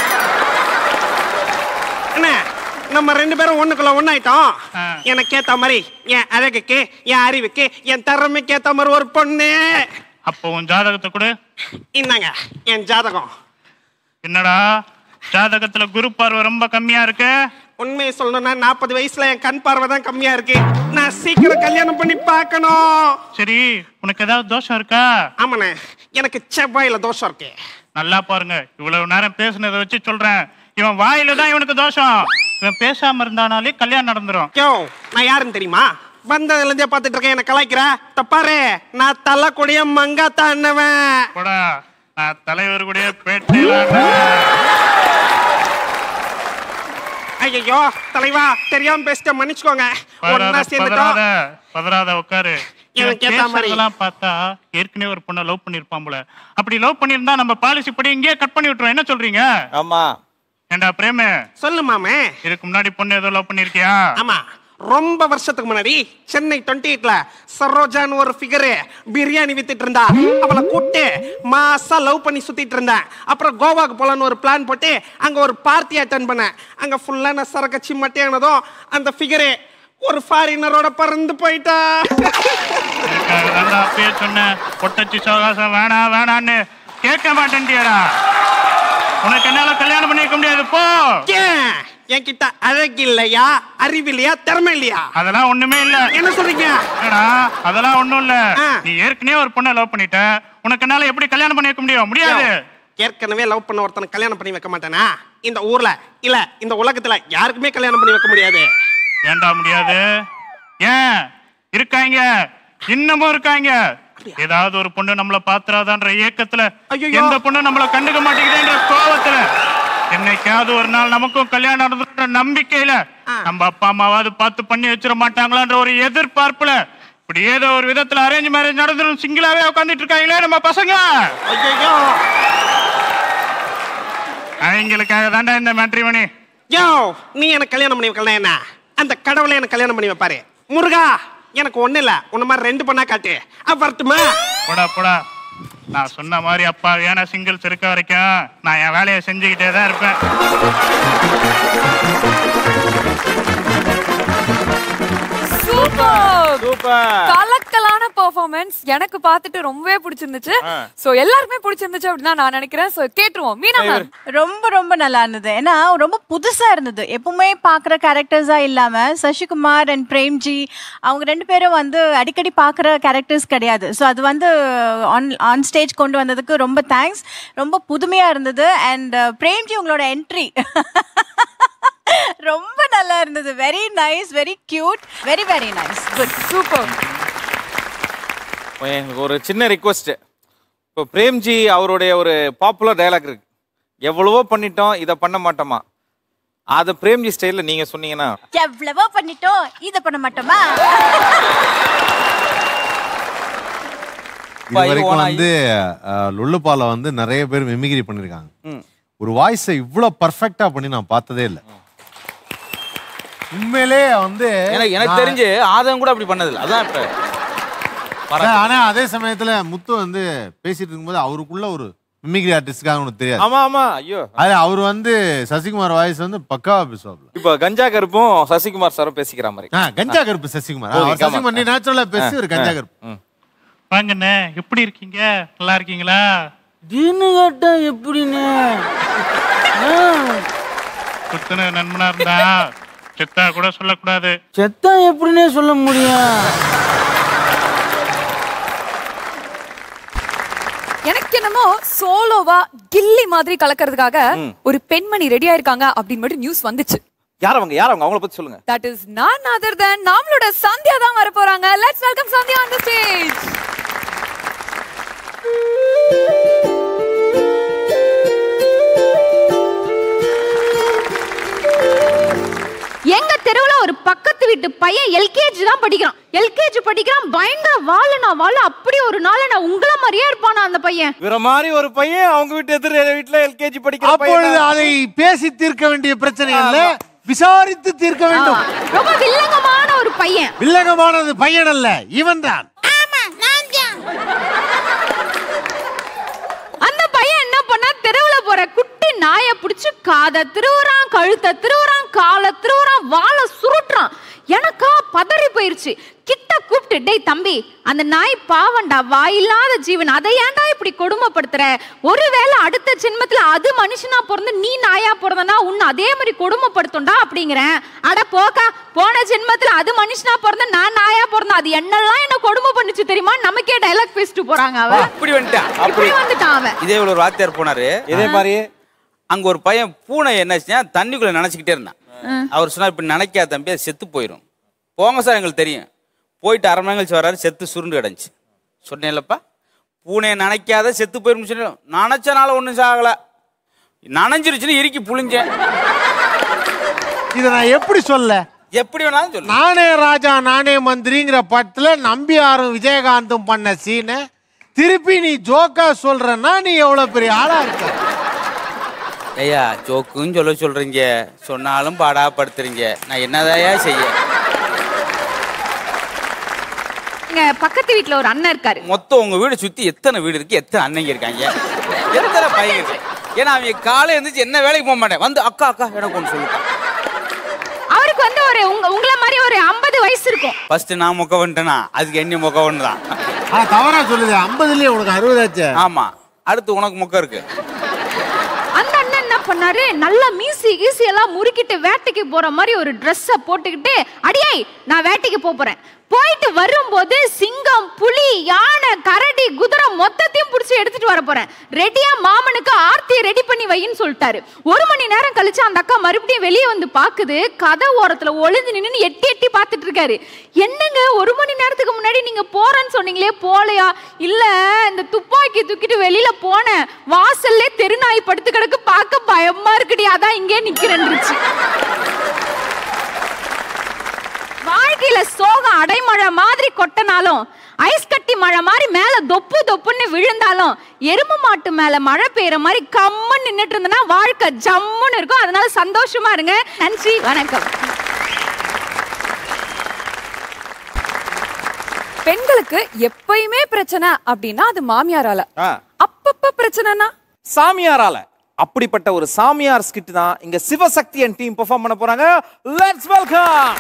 என்ன நம்ம ரெண்டு பேரும் ஒண்ணுக்குள்ள ஒண்ணாயிட்டோம். எனக்கு ஏத்த மாதிரி என் அழகுக்கு, என் அறிவுக்கு, என் திறமைக்கு ஏத்த மாதிரி ஒரு பொண்ணு. அப்போ உன் ஜாதகத்தை கொடு. இந்தாங்க என் ஜாதகம். என்னடா ஜாதகத்துல குரு பார்வை ரொம்ப கம்மியா இருக்கு? உண்மையை சொல்லணும்னா 40 வயசுல என் கண் பார்வை தான் கம்மியா இருக்கு. நான் சீக்கிரம் கல்யாணம் பண்ணி பார்க்கணும். சரி, உனக்கு ஏதாவது தோஷம் இருக்கா? ஆமாண்ணே, எனக்கு செவ்வாயில தோஷம் இருக்கு. நல்லா பாருங்க, இவ்வளவு நேரம் பேசுனதை வச்சு சொல்றேன். இவன் வாயில தான் இவனுக்கு தோஷம். இவன் பேசாம இருந்தானாலே கல்யாணம் நடந்துரும். நான் யாருன்னு தெரியுமா? வந்ததுல இருந்தே பாத்துட்டு இருக்கேன். என்ன கலாய்க்கிற? தப்பாரு, நான் தலை கூடிய மங்காத்தா அண்ணவன். போடா, நான் தலைவர் கூடிய பேட்டையில. ஐயோ தலைவா, தெரியாம பேசிட்ட, மன்னிச்சுக்கோங்க. பதறாத, உட்காரு. பார்த்தா ஏற்கனவே ஒரு பொண்ணை லவ் பண்ணிருப்பான் போல. அப்படி லவ் பண்ணிருந்தா நம்ம பாலிசி படி இங்கேயே கட் பண்ணி விட்டுறோம். என்ன சொல்றீங்க? ஆமா. ஏண்டா பிரேம, சொல்லு மாமே. இதுக்கு முன்னாடி பொண்ணு ஏதோ லவ் பண்ணிருக்கியா? ஆமா, ரொம்ப வருஷத்துக்கு முன்னாடி சென்னை 28ல சரோஜான்னு ஒரு ஃபிகரு பிரியாணி வித்துட்டு இருந்தா. அவளை கூப்பிட்டு மாசா லவ் பண்ணி சுத்திட்டு இருந்தேன். அப்புறம் கோவாக்கு போலான்னு ஒரு பிளான் போட்டு அங்க ஒரு பார்ட்டி அட்டென்ட் பண்ணேன். அங்க ஃபுல்லா நான் சரக்கச்சி மட்டையானதும் அந்த ஃபிகரு ஒரு ஃபாரினரோட பறந்து போயிட்டா. அப்பயே சொன்ன பொட்டச்சி சோகாசம் வேணாம் வேணான்னு கேட்க மாட்டேன்டியாடா. உனக்கு என்னால கல்யாணம் பண்ணி வைக்க முடியாது போ. என்கிட்ட அழகு இல்லையா, அறிவு இல்லையா, திறமை இல்லையா? அதெல்லாம் ஒண்ணுமே இல்ல. என்ன சொல்றீங்க? அதெல்லாம் ஒண்ணும் இல்ல. நீ ஏற்கனவே ஒரு பொண்ணை லவ் பண்ணிட்ட, உனக்கு என்னால எப்படி கல்யாணம் பண்ணி வைக்க முடியும்? முடியாது. ஏற்கனவே லவ் பண்ண ஒருத்தனை கல்யாணம் பண்ணி வைக்க மாட்டேனா? இந்த ஊர்ல இல்ல இந்த உலகத்துல யாருக்குமே கல்யாணம் பண்ணி வைக்க முடியாது. ஏண்டா முடியாது? ஏன் இருக்காங்க, இன்னமும் இருக்காங்க. ஏதாவது ஒரு பொண்ணு நம்மள பாத்துறாதான்ற ஏக்கத்துல, எந்த பொண்ணு நம்மள கண்டுக்க மாட்டேங்குதுன்ற கோவத்துல, என்னைக்காவது ஒரு நாள் நமக்கும் கல்யாணம் நடந்துன்ற நம்பிக்கையில, நம்ம அப்பா அம்மாவாவது பார்த்து பண்ணி வச்சிட மாட்டாங்களான்ற ஒரு எதிர்பார்ப்புல, இப்படி ஏதோ ஒரு விதத்துல அரேஞ்ச் மேரேஜ் நடந்துடும் சிங்கிளாவே உட்காந்துட்டு இருக்காங்களே நம்ம பசங்க. அவங்களுக்காக தாண்டா இந்த மேட்ரிமோனி. நீ எனக்கு கல்யாணம் பண்ணி வைக்கலாம் என்ன? அந்த கடவுளை எனக்கு கல்யாணம் பண்ணி வைப்பாரு. முருகா எனக்கு ஒண்ணு இல்ல, உன்ன மாதிரி 2 பொண்ணா காட்டு. வரட்டுமா? போடா போடா. நான் சொன்ன மாதிரி அப்பா ஏன்னா சிங்கிள்ஸ் இருக்க வரைக்கும் நான் என் வேலையை செஞ்சுக்கிட்டே தான் இருப்பேன். கலக்கலான பெர்ஃபார்மன்ஸ் எனக்கு பார்த்துட்டு ரொம்பவே பிடிச்சிருந்துச்சு. சோ எல்லாருக்குமே பிடிச்சிருந்துச்சு அப்படினா நான் நினைக்கிறேன். சோ கேட்றோம் மீனா மேம். ரொம்ப ரொம்ப நல்லா இருந்தது. ஏன்னா ரொம்ப புதுசா இருந்தது. எப்பவுமே பாக்குற கேரக்டர்ஸா இல்லாம சசிகுமார் அண்ட் பிரேம்ஜி அவங்க 2 பேரும் வந்து அடிக்கடி பாக்குற கேரக்டர்ஸ் கிடையாது. ஸோ அது வந்து ஆன் ஸ்டேஜ் கொண்டு வந்ததுக்கு ரொம்ப தேங்க்ஸ். ரொம்ப புதுமையா இருந்தது. அண்ட் பிரேம்ஜி உங்களோட என்ட்ரி ரொம்ப நல்லா இருந்தது. Very nice, very cute, very very nice, good, super. எனக்கு ஒரு சின்ன ரிக்வெஸ்ட். இப்போ பிரேம்ஜி அவருடைய ஒரு பாப்புலர் டயலாக் இருக்கு, எவ்வளவோ பண்ணிட்டோம் இதை பண்ண மாட்டோமா. அதை பிரேம்ஜி ஸ்டைலில் நீங்க சொன்னீங்கன்னா, எவ்வளவோ பண்ணிட்டோம் இதை பண்ண மாட்டோமா. இது வரைக்கும் வந்து லுல்லுபால வந்து நிறைய பேர் மிமிக்ரி பண்ணிருக்காங்க. ஒரு வாய்ஸை இவ்வளவு பர்ஃபெக்டா பண்ணி நான் பார்த்ததே இல்லை. உண்மையிலே வந்து எனக்கு தெரிஞ்சு ஆதம் கூட அப்படி பண்ணதில்லை. அதான் இப்ப ஆனா அதே சமயத்துல முத்து வந்து பேசிட்டு இருக்கும்போது அவருக்குள்ள ஒரு மிமிக்ரி ஆர்டிஸ்ட்காக உனக்கு தெரியாது. ஆமா ஆமா. ஐயோ அவர் வந்து சசிகுமார் வாய்ஸ் வந்து பக்காவா பேசுவாப்ல. இப்ப கஞ்சா கருப்பும் சசிகுமார் சாரும் பேசிக்கிற மாதிரி. கஞ்சா கருப்பு சசிகுமார். சசிகுமார் நீ நேச்சுரலா பேசி ஒரு கஞ்சா கருப்பு. வாங்கண்ணே, எப்படி இருக்கீங்க? நல்லா இருக்கீங்களா? தீனு கேட்டா எப்படின்னு குத்துன நண்பனா இருந்தா செத்தா கூட சொல்லக்கூடாது. செத்தா எப்படின்னே சொல்ல முடியும். எனக்கு என்னமோ சோலோவா கில்லி மாதிரி கலக்கிறதுக்காக ஒரு பெண்மணி ரெடியா இருக்காங்க அப்படின்னு மட்டும் நியூஸ் வந்துச்சு. யார் அவங்க? யார் அவங்க? அவங்கள பத்தி சொல்லுங்க. That is none other than நம்மளோட சந்தியா தான் வர போறாங்க. Let's welcome Sandhya on the stage. எங்க தெருவுல ஒரு பக்கத்து வீட்டு பையன் எல்கேஜி தான் படிக்கிறான். எல்கேஜி படிக்கிறான், பயங்கர வாழுனா வாழ. அப்படி ஒரு நாள் நான் உங்கள மாதிரியே இருப்பானா அந்த பையன். வேற மாதிரி ஒரு பையன் அவங்க வீட்டு எதிர வீட்டுல எல்கேஜி படிக்கிறான். அப்பொழுது அதை பேசி தீர்க்க வேண்டிய பிரச்சனை அல்ல, விசாரித்து தீர்க்க வேண்டும். ரொம்ப வில்லங்கமான ஒரு பையன். வில்லங்கமானது பையன் அல்ல, இவன் தான். அந்த பையன் என்ன பண்ணா, தெருவுல போற குட்டி நாயை பிடிச்சு காதை திருவுறான், கழுத்தை திருவுறான், காலை திருவுறான், வாழை சுருட்டுறான். எனக்கா பதறி போயிருச்சு. கிட்ட கூப்பிட்டு, டேய் தம்பி, அந்த நாய் பாவண்டா, வாயில்லாத ஜீவன், அதை ஏன்டா இப்படி கொடுமைப்படுத்துற? ஒருவேளை அடுத்த ஜென்மத்துல அது மனுஷனா பிறந்து நீ நாயா பிறந்தனா உன்னை அதே மாதிரி கொடுமைப்படுத்தும்டா அப்படிங்கிறேன். அட போக்கா, போன ஜென்மத்துல அது மனுஷனா பிறந்த நான் நாயா பிறந்தேன், அது என்னெல்லாம் என்ன கொடுமை பண்ணுச்சு தெரியுமா? நமக்கே டைலாக் பேசிட்டு போறாங்க. அவன் அப்படி வந்துட்டான். அவன் இதே ஒரு வாத்தியார் போனாரு. இதே மாதிரி அங்க ஒரு பையன் பூனை என்னாச்சுன்னா தண்ணிக்குள்ள நினைச்சுக்கிட்டே இருந்தான். அவர் சொன்னார், இப்படி நினைக்காத தம்பி, அது செத்து போயிடும். போங்க சார், எங்களுக்கு தெரியும். போயிட்டு அரை மணி கழிச்சு வர்றாரு, செத்து சுருண்டு கிடந்துச்சு. சொன்னேன்லப்பா, பூனையை நினைக்காத செத்து போயிடும் சொன்னேன். நினைச்சனால ஒன்றும் சாகல, நனைஞ்சிருச்சுன்னு இறுக்கி புளிஞ்சேன். இதை நான் எப்படி சொல்ல? எப்படி வேணாலும் சொல்ல. நானே ராஜா நானே மந்திரிங்கிற படத்துல நம்பியாரும் விஜயகாந்தும் பண்ண சீனை திருப்பி நீ ஜோக்கா சொல்றன்னா நீ எவ்வளவு பெரிய ஆளா இருக்க? ஐயா, ஜோக்குன்னு சொல்றீங்க, சொன்னாலும் பாடாப்படுத்துறீங்க. நான் என்னதாயா செய்ய? எங்க பக்கத்து வீட்ல ஒரு அண்ணன் இருக்காரு. மொத்தம் உங்க வீடு சுத்தி எத்தனை வீடு இருக்கு, எத்தனை அண்ணங்க இருக்காங்க, எத்தனை பையன் இருக்கு? ஏன்னா அவங்க காலையில இருந்துச்சு என்ன வேலைக்கு போக மாட்டேன், வந்து அக்கா அக்கா எனக்கு ஒன்று சொல்லுங்க. அவருக்கு வந்து ஒரு உங்களை மாதிரி ஒரு 50 வயசு இருக்கும். ஃபர்ஸ்ட் நான் மொக்க வந்துட்டேனா, அதுக்கு என்ன மொக்க வந்துதான். தவறா சொல்லுது, 50லயே உனக்கு 60 ஆச்சு. ஆமா, அடுத்து உனக்கு மொக்க இருக்கு. அந்த அண்ணன் என்ன பண்ணாரு, நல்லா மீசி கீசி எல்லாம் முறுக்கிட்டு வேட்டைக்கு போற மாதிரி ஒரு ட்ரெஸ்ஸ போட்டுக்கிட்டு, அடியே நான் வேட்டைக்கு போறேன். போயிட்டு வரும்போது சிங்கம், புலி, யானை, கரடி, குதிரை மொத்தத்தையும் பிடிச்சி எடுத்துட்டு வர போறேன். ரெடியா மாமனுக்கு ஆர்த்தியை ரெடி பண்ணி வைன்னு சொல்லிட்டாரு. 1 மணி நேரம் கழிச்சு அந்த அக்கா மறுபடியும் வெளியே வந்து பாக்குது. கதை ஓரத்துல ஒளிஞ்சு நின்னு எட்டி எட்டி பாத்துட்டு இருக்காரு. என்னங்க 1 மணி நேரத்துக்கு முன்னாடி நீங்க போறேன்னு சொன்னீங்களே, போலையா? இல்ல, இந்த துப்பாக்கி தூக்கிட்டு வெளியில போனேன், வாசல்ல தெருநாய் படுத்து கிடக்கு, பார்க்க பயமா இருக்குடி, அதான் இங்கே நிக்கிறேன்னுச்சு. வாழ்க்கையில சோகம் அடைமழை மாதிரி கொட்டினாலும், ஐஸ் கட்டி மழை மாதிரி மேல தொப்பு தொப்புன்னு விழுந்தாலும், எருமை மாட்டு மேல மழை பெய்யற மாதிரி கம்முன்னு நின்னுட்டு இருந்தனா வாழ்க்கை ஜம்முன்னு இருக்கும். அதனால சந்தோஷமா இருங்க. நன்றி, வணக்கம். பெண்களுக்கு எப்பயுமே பிரச்சனை அப்படின்னா அது மாமியாரால, அப்பப்ப பிரச்சனைனா சாமியாரால. அப்படிப்பட்ட ஒரு சாமியார் ஸ்கிட் தான் இங்க சிவசக்தி அண்ட் டீம் பெர்ஃபார்ம் பண்ண போறாங்க. Let's welcome.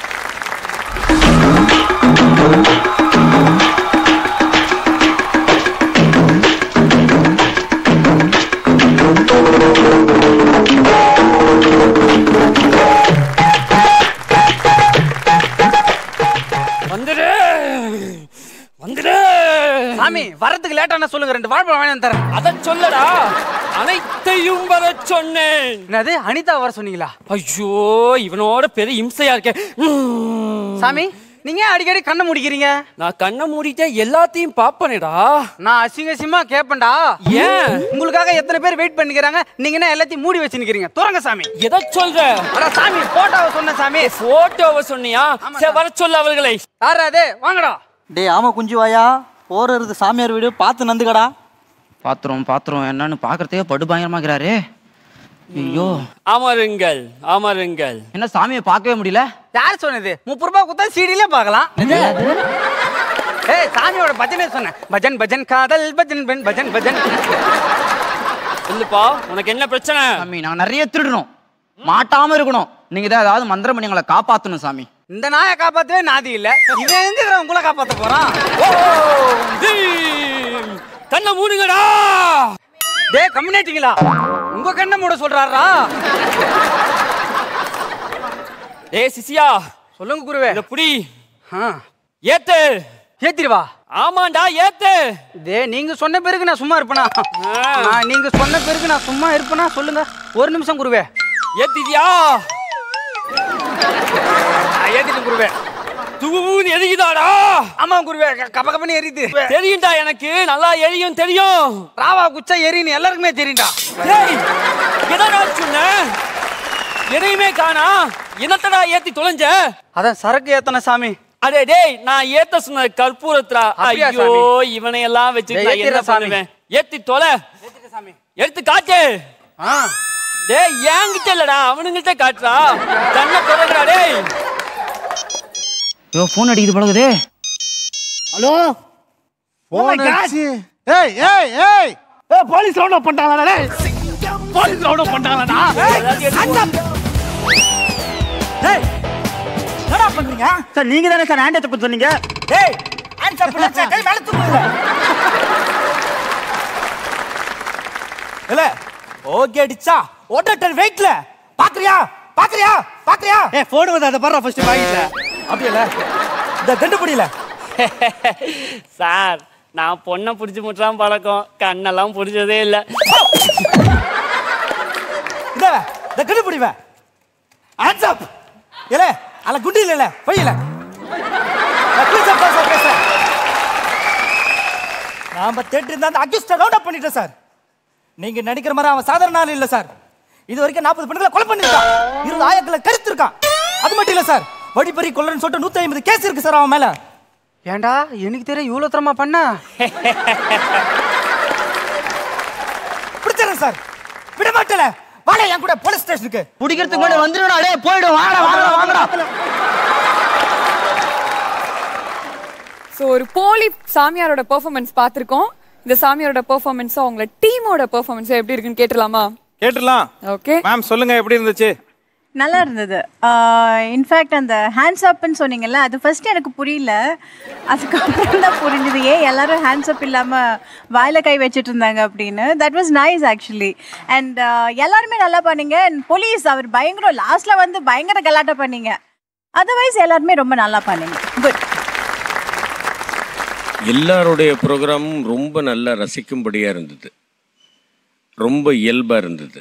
வந்துடு வந்துடு. சாமி வரதுக்கு லேட்டான சொல்லுங்க, 2 வாழைப்பழம் வாங்கி தரேன். அத சொல்லடா, அனைத்தையும் வர சொன்னேன். என்னது அனிதா வர சொன்னீங்களா? ஐயோ இவனோட பெரிய இம்சையா இருக்கே. சாமி நீங்க அடிக்கடி கண்ணை முடிக்கிறீங்க. நான் கண்ணை மூடிட்டே எல்லாத்தையும் பாப்பனேடா. நான் அசிங்கசியமா கேப்பேன்டா. ஏன் உங்களுக்காக எத்தனை பேர் வெயிட் பண்ணிக்கிறாங்க, நீங்க என்ன எல்லாத்தையும் மூடி வச்சுக்கிறீங்க? தோறங்க சாமி. எதை சொல்ற? அட சாமி போட்டோவை சொன்ன சாமி. போட்டோவை சொன்னியா? சரி வர சொல்லு அவர்களை. யாராது வாங்கடா. டேய் ஆமா குஞ்சு வாயா, போறது சாமியார் வீடு பார்த்து நந்துக்கடா. பாத்திரம் என்னன்னு பாக்குறதே படு பயங்கரமாக்குறாரு. ஐயோ அமருங்கள் அமருங்கள். என்ன சாமியை பார்க்கவே முடியல? யார் சொன்னது? 30 ரூபாய் கொடுத்தா சீடியிலே பார்க்கலாம். ஏய் சாமியோட பஜனை சொன்னேன். பஜன் பஜன் காதல் பஜன் பெண் பஜன் பஜன். இல்லப்பா உனக்கு என்ன பிரச்சனை? சாமி நாங்க நிறைய திருடணும், மாட்டாம இருக்கணும். நீங்க தான் ஏதாவது மந்திரம் பண்ணி எங்களை காப்பாத்தணும் சாமி. இந்த நாயை காப்பாத்தவே நாதி இல்ல, இவன் எங்க உங்களை காப்பாத்த போறான்? கண்ணை மூடுங்கடா. டே கம்யூனிட்டிங்களா, உங்க கண்ணை மூட சொல்றாரா? ஏ சிசியா சொல்லுங்க குருவே. இத புடி. ஏத்து. ஏத்திடுவா. ஆமாண்டா ஏத்து. டே நீங்க சொன்ன பிறகு நான் சும்மா இருப்பேனா? நீங்க சொன்ன பிறகு நான் சும்மா இருப்பேனா? சொல்லுங்க. 1 நிமிஷம் குருவே. ஏத்திட்டியா? ஏத்திட்டு குருவே. துகுன்னு எரியுதாடா? ஆமா குருவே, கபகபன்னு எரியுது. தெரியும்டா, எனக்கு நல்லா எரியும் தெரியும். ராவா குச்சா எரியுன்னு எல்லாருக்குமே தெரியும்டா. டேய் என்னடா சொன்ன? எதையுமே காணா, என்னத்தடா ஏத்தி தொலைஞ்ச? அதான் சரக்கு ஏத்தன சாமி. அடே டேய், நான் ஏத்த சொன்ன கற்பூரத்ரா. ஐயோ இவனை எல்லாம் வச்சு நான் என்ன பண்ணுவேன்? ஏத்தி தொலை. எடுத்து காட்டு. டேய் ஏங்கிட்ட இல்லடா, அவனுங்கிட்ட காட்டுறா. கண்ணை தொலைங்கடா டேய். யோ போன் அடிக்குது பழகுதே. ஹலோ போன் அடிச்சு. ஏய் ஏய் ஏய் ஏய் போலீஸ் ரவுண்ட் அப் பண்ணிட்டாங்கடா. டேய் போலீஸ் ரவுண்ட் அப் பண்ணிட்டாங்கடா. டேய் என்னடா பண்றீங்க? சார் நீங்க தானே சார் ஹேண்ட் அப் சொன்னீங்க. டேய் ஹேண்ட் அப் பண்ணா கை மேல தூக்குங்க. இல்ல ஓகே அடிச்சா ஓட்டர் வெயிட்ல பாக்குறியா பாக்குறியா பாக்குறியா? ஏய் போன் வந்து அத பாறா ஃபர்ஸ்ட் பாக்கெட்ல. அப்படியே இந்த கண்டு புடியல. சார் நான் பொண்ணை புடிச்சு முட்டாம பழக்கம், கண்ணெல்லாம் புடிச்சதே இல்ல. இந்த கண்டு புடிவ. Hands up. ஏலே அல குண்டு இல்ல போயில. நாம தேட்டர் இருந்தா அந்த அக்யூஸ்ட் ரவுண்ட் அப் பண்ணிட்டோம் சார். நீங்க நினைக்கிற மாதிரி அவன் சாதாரண ஆள் இல்ல சார். இது வரைக்கும் 40 பெண்களை கொலை பண்ணிருக்கான், 20 ஆயக்களை கருத்து இருக்கான். அது மட்டும் இல்ல சார், வடிபறி கொள்ளன்னு சொல்லிட்டு 150 கேஸ் இருக்கு சார் அவன் மேல. ஏண்டா எனக்கு தெரியும் இவ்வளவு தரமா பண்ண? பிடிச்சறேன் சார், விட மாட்டல. வாடா என் கூட போலீஸ் ஸ்டேஷனுக்கு. பிடிக்கிறதுக்கு முன்னாடி வந்துடுடா. டேய் போய்டு. வாடா வாடா வாங்கடா. ஸோ ஒரு போலி சாமியாரோட பெர்ஃபார்மன்ஸ் பார்த்துருக்கோம். இந்த சாமியாரோட பெர்ஃபார்மன்ஸும் அவங்களோட டீமோட பெர்ஃபார்மன்ஸும் எப்படி இருக்குன்னு கேட்டுடலாமா? கேட்டுடலாம். ஓகே மேம் சொல்லுங்க, எப்படி இருந்துச்சு? நல்லா இருந்தது. இன்ஃபேக்ட் அந்த ஹேண்ட்ஸ் அப்னு சொன்னீங்கல்ல, அது ஃபர்ஸ்ட் எனக்கு புரியல. அதுக்கப்புறம் தான் புரிஞ்சுது ஏன் எல்லாரும் ஹேண்ட்ஸ் அப் இல்லாமல் வாயில கை வச்சுட்டு இருந்தாங்க அப்படின்னு. That was nice actually. And எல்லாருமே நல்லா பண்ணீங்க. அண்ட் போலீஸ் அவர் பயங்கரம், லாஸ்ட்ல வந்து பயங்கர கலாட்டா பண்ணீங்க. அதர்வைஸ் எல்லாருமே ரொம்ப நல்லா பண்ணீங்க. குட். எல்லாருடைய ப்ரோக்ராமும் ரொம்ப நல்லா ரசிக்கும்படியாக இருந்தது, ரொம்ப இயல்பாக இருந்தது.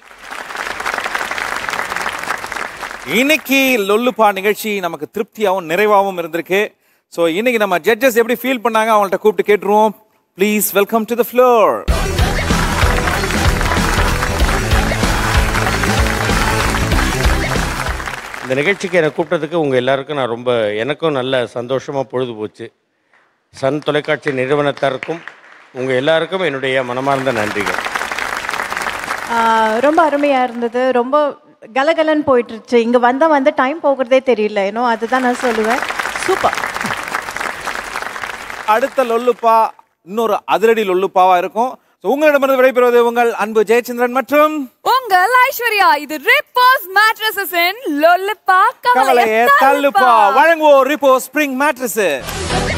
இன்னைக்கு லொல்லுப்பா நிகழ்ச்சி நமக்கு திருப்தியாகவும் நிறைவாகவும் இருந்திருக்கு. ஸோ இன்னைக்கு நம்ம ஜட்ஜஸ் எப்படி ஃபீல் பண்ணாங்க அவங்கள்ட்ட கூப்பிட்டு கேட்டுருவோம். Please welcome to the floor. இந்த நிகழ்ச்சிக்கு என்னை கூப்பிட்டதுக்கு உங்கள் எல்லாருக்கும் நான் ரொம்ப, எனக்கும் நல்ல சந்தோஷமாக பொழுது போச்சு. சன் தொலைக்காட்சி நிறுவனத்தாருக்கும் உங்கள் எல்லாருக்கும் என்னுடைய மனமார்ந்த நன்றிகள். ரொம்ப அருமையாக இருந்தது. ரொம்ப கலகலன்னு போயிட்டுருச்சு. இங்கே வந்து டைம் போகிறதே தெரியல. ஏன்னோ அதுதான் நான் சொல்லுவேன். சூப்பர். அடுத்த லொல்லுப்பா இன்னொரு அதிரடி லொல்லுப்பாவா இருக்கும். உங்களிடமிருந்து விடைபெறுவது உங்கள் அன்பு ஜெயச்சந்திரன் மற்றும் உங்கள் ஐஸ்வர்யா. இது ரிப்போஸ் மேட்ரஸஸ் இன் லொல்லுப்பா கவலையே தள்ளுப்பா வழங்குவோர் ரிப்போஸ் ஸ்ப்ரிங் மேட்ரஸ்.